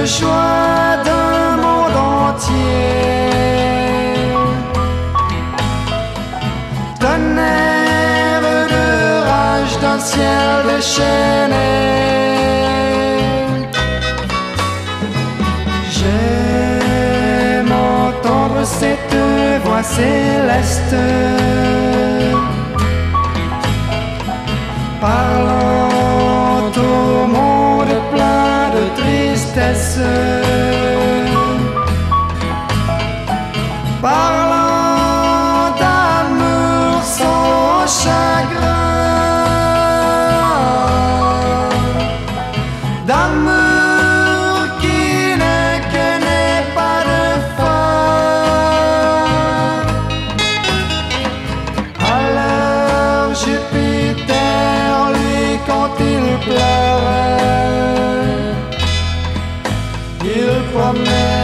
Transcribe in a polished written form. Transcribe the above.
joie d'un monde entier. Tonnerre de rage d'un ciel déchaîné. J'aime entendre cette voix céleste parlant au monde plein de tristesse, parlant d'amour sans chagrin, d'amour qui ne connaît pas de fin. Alors Jupiter, lui, quand il pleurait, il promet